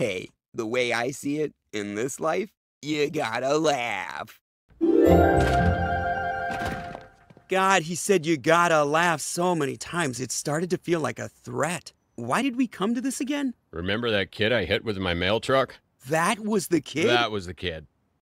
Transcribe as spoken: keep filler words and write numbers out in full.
Hey, the way I see it, in this life, you gotta laugh. God, he said you gotta laugh so many times, it started to feel like a threat. Why did we come to this again? Remember that kid I hit with my mail truck? That was the kid? That was the kid.